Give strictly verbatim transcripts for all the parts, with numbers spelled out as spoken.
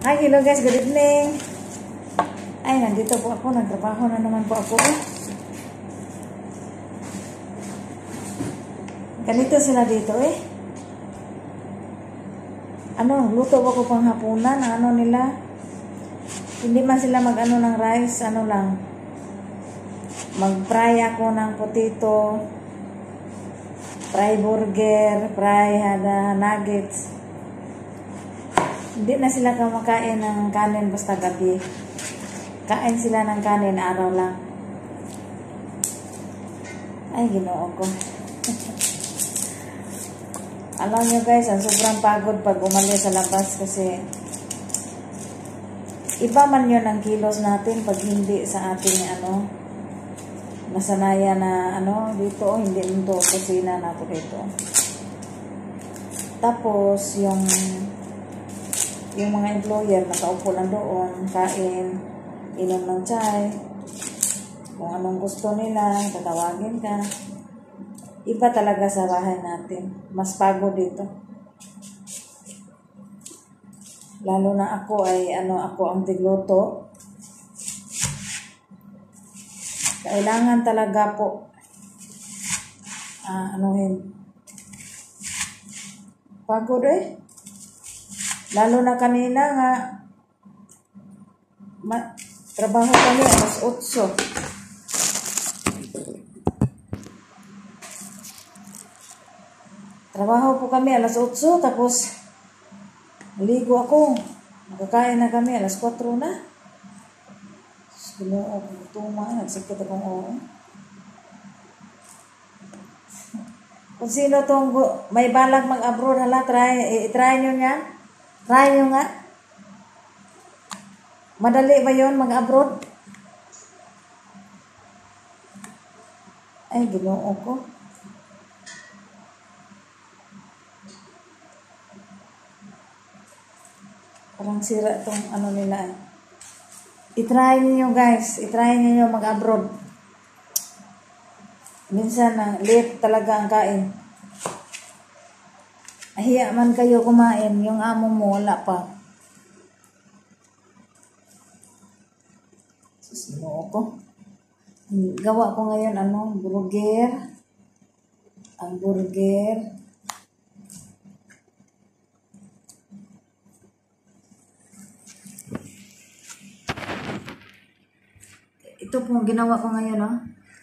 Hi, hello guys, good evening. Ay, nandito po ako, nagtrabaho na naman po ako. Ganito sila dito eh. Ano, luto ako pang hapunan, ano nila. Hindi man sila mag-ano ng rice, ano lang. Mag-fry ako ng potato, fry burger, fry hada nuggets. Hindi na sila kumakain ng kanin basta gabi. Kain sila ng kanin araw lang. Ay, Ginoo ko. Alam nyo guys, ang sobrang pagod pag umalis sa labas kasi iba man yun ang kilos natin pag hindi sa ating ano, nasanaya na ano, dito, hindi nito kusina nato dito. Tapos, yung yung mga employer nakaupo lang doon, kain, inom ng chai, kung anong gusto nila, tatawagin ka. Iba talaga sa bahay natin. Mas pagod dito. Lalo na ako ay, ano, ako ang tigluto. Kailangan talaga po, ah, anuhin. Pagod eh. Lalo na kanina nga, ma, trabaho kami alas otso. Trabaho po kami alas otso, tapos naligo ako. Nakakain na kami alas kwatro na. Ginoo ko, tuma, nagsakit akong oo. Kung sino tong may balak mag-abroad, hala, try, i-try nyo yan. Try nyo nga. Madali ba yun mag-abroad? Ay, Ginoo ko. Parang sira tong ano nila. I-try niyo guys. I-try niyo mag-abroad. Minsan na late talaga ang kain. Ahiya man kayo kumain. Yung amo mo wala pa. Susunod ko. Gawa ko ngayon ano, burger. Ang burger. Ito po ginawa ko ngayon, no?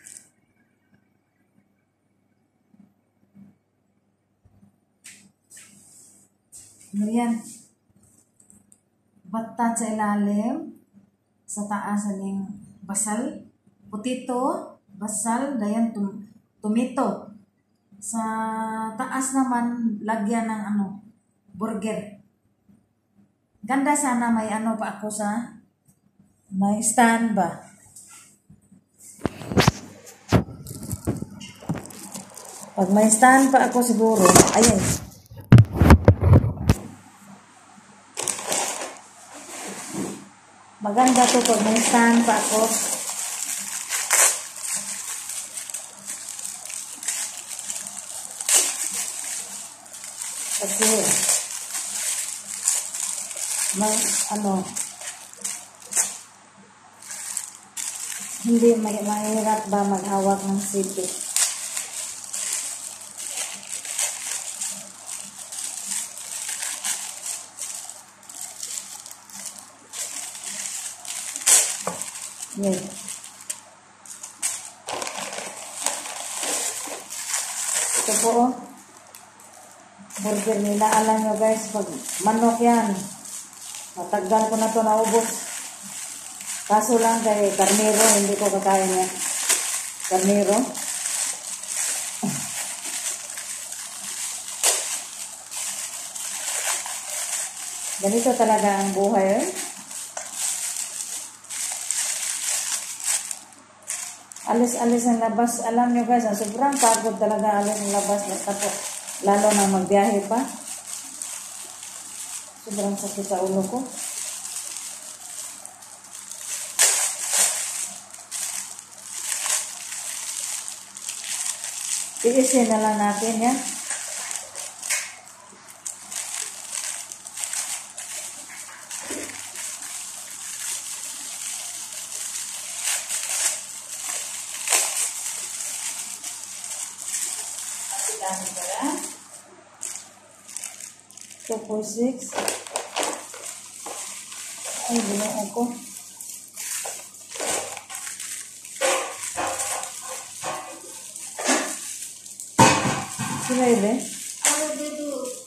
Ano yan? Bata sa ilalim. Sa taas aning basal. Potato. Basal. Dayan tum tomato. Sa taas naman, lagyan ng ano, burger. Ganda sana may ano pa ako sa may stand ba? Pag may stand pa ako siguro, ayan. Maganda to pag may stand pa ako. Kasi, may, ano, hindi may mahirap ba maghawak ng sipit. Yan. Ito po, oh. Burger nila. Alam nyo guys, pag manok yan, matagal ko na ito naubos. Kaso lang kay karnero, hindi ko kakain yan. Karnero. Ganito talaga ang buhay, eh. Alis-alis ang labas. Alam nyo guys, sobrang pagod talaga alis ang labas. Lalo na magbiyahe pa. Sobrang sakit sa ulo ko. Tiisin na lang natin yan. Marami pala. two point six. Ay, binuo ko. Sila yun eh? Ano dito?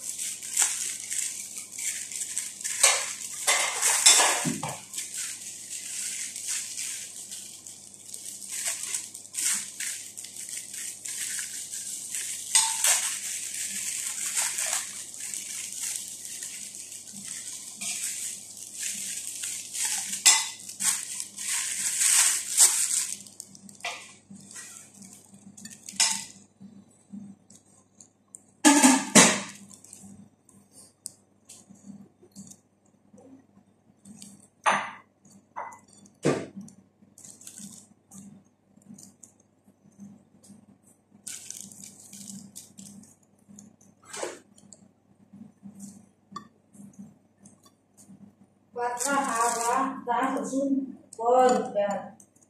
Baka hawa, dahil sun, bol, ya.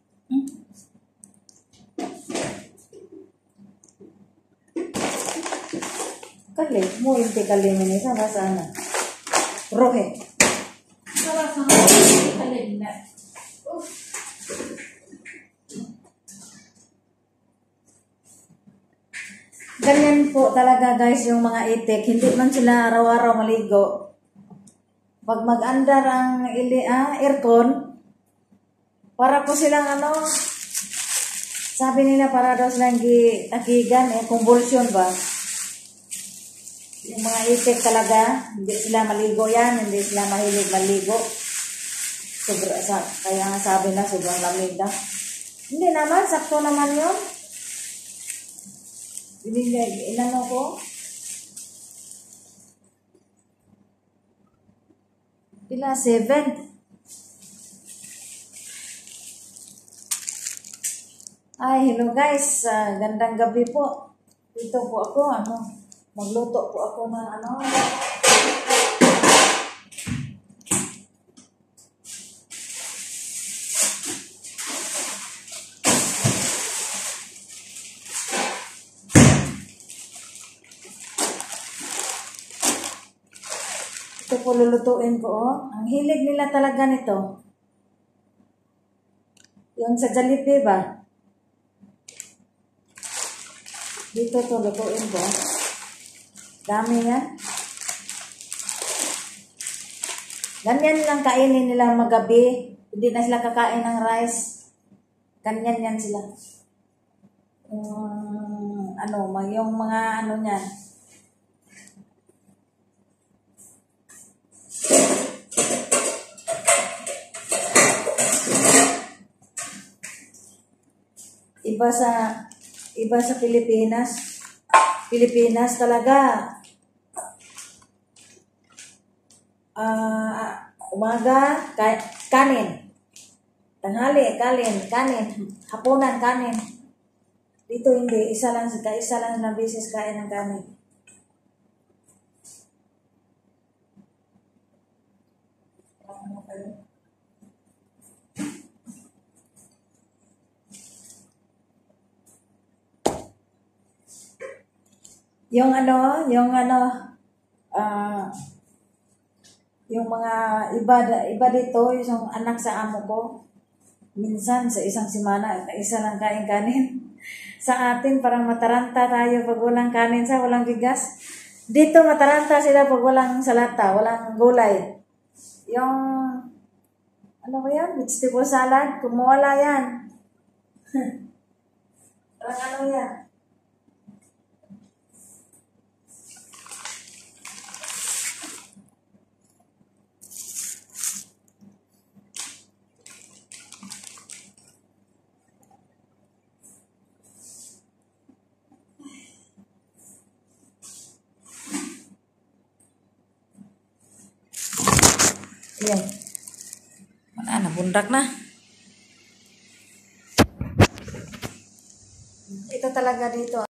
Kali, mo inti kali ini sama sana. Rohe. Salah sama ini kalian na. Uh, Ganyan po talaga guys yung mga itik. Hindi man sila araw-araw maligo. Pag mag-andar ang ili, ah, aircon, para po silang ano, sabi nila para daw silang gi-takigan, eh, convulsion ba? Yung mga itik talaga, hindi sila maligo yan, hindi sila mahilig maligo. Sobra, sa, kaya nga sabi na, sobrang lamig na. Hindi naman, sakto naman yun. Binigay, inano ko. Pila, seven. Ay, hello guys. Uh, gandang gabi po. Dito po ako, ano, magluto po ako ng ano. Ito po lulutuin ko, oh. Ang hilig nila talaga nito. Yung sa Jollibee ba? Dito to lutuin ko. Dami yan. Ganyan lang kainin nila magabi. Hindi na sila kakain ng rice. Ganyan yan sila. Um, ano, yung mga ano niyan. Iba sa iba sa Pilipinas. Pilipinas talaga. Uh, umaga ka, kanin. Tanghali kanin, kanin. Hapunan kanin. Dito hindi, isa lang isa lang na beses kain ng kanin. Yung ano, yung ano, ah, uh, yung mga iba, iba dito, yung anak sa amo ko, minsan sa isang semana, isa lang kain kanin. Sa atin, parang mataranta tayo pag walang kanin sa walang bigas. Dito, mataranta sila pag walang salata, walang gulay. Yung, ano ba yan? Vegetable salad, kumuwala yan. Parang ano yan? Yan. Mana na, bundak na. Ito talaga dito.